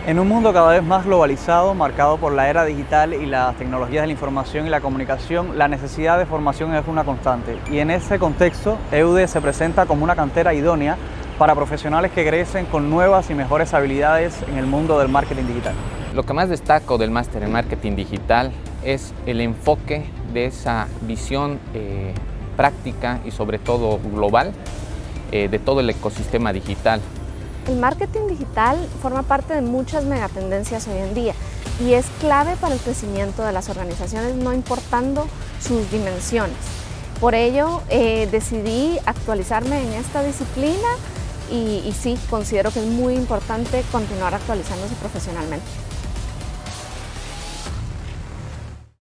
En un mundo cada vez más globalizado, marcado por la era digital y las tecnologías de la información y la comunicación, la necesidad de formación es una constante. Y en ese contexto, EUDE se presenta como una cantera idónea para profesionales que egresen con nuevas y mejores habilidades en el mundo del marketing digital. Lo que más destaco del máster en marketing digital es el enfoque de esa visión práctica y sobre todo global de todo el ecosistema digital. El marketing digital forma parte de muchas megatendencias hoy en día y es clave para el crecimiento de las organizaciones, no importando sus dimensiones. Por ello, decidí actualizarme en esta disciplina y sí, considero que es muy importante continuar actualizándose profesionalmente.